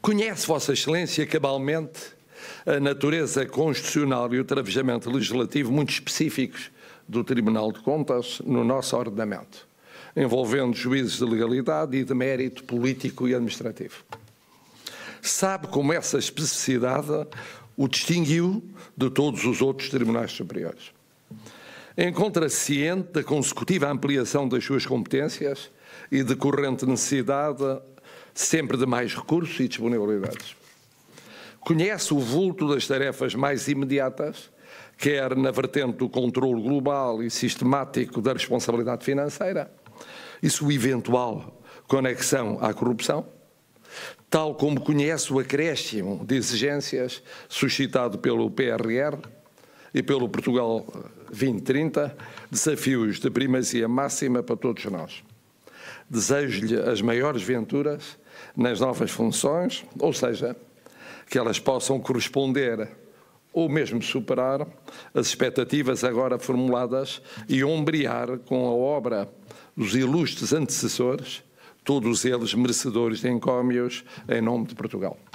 Conhece Vossa Excelência cabalmente a natureza constitucional e o travejamento legislativo muito específicos do Tribunal de Contas no nosso ordenamento, envolvendo juízes de legalidade e de mérito político e administrativo. Sabe como essa especificidade o distinguiu de todos os outros tribunais superiores. Encontra-se ciente da consecutiva ampliação das suas competências e decorrente necessidade sempre de mais recursos e disponibilidades. Conhece o vulto das tarefas mais imediatas, quer na vertente do controle global e sistemático da responsabilidade financeira e sua eventual conexão à corrupção, tal como conhece o acréscimo de exigências suscitado pelo PRR e pelo Portugal 2030, desafios de primazia máxima para todos nós. Desejo-lhe as maiores venturas nas novas funções, ou seja, que elas possam corresponder ou mesmo superar as expectativas agora formuladas e ombrear com a obra dos ilustres antecessores, todos eles merecedores de encómios em nome de Portugal.